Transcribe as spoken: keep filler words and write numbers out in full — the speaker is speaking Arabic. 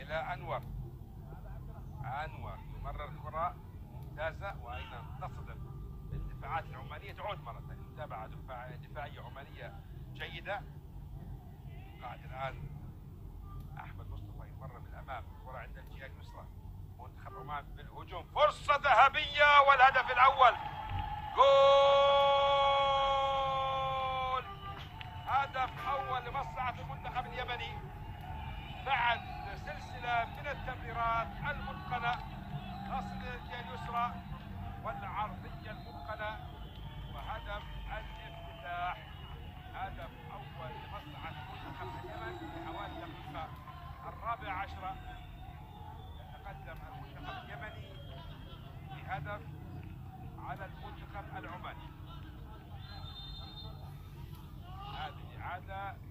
إلى أنور. أنور يمرر الكرة ممتازة، وأيضا تصدم الدفاعات العمانية، تعود مرة ثانية متابعة دفاع دفاعية عمانية جيدة. قاعد الآن أحمد مصطفى يمرر من الأمام، الكرة عند الجهة اليسرى، منتخب عمان بالهجوم، فرصة ذهبية والهدف الأول. جول! هدف أول لمصلحة المنتخب اليمني بعد سلسلة من التمريرات المتقنة، تصل إلى الجهة اليسرى والعرضية المتقنة، وهدف الافتتاح. هدف أول لمصلحة منتخب اليمن في حوالي الدقيقة الرابعة عشرة. يتقدم المنتخب اليمني بهدف على المنتخب العماني. هذه إعادة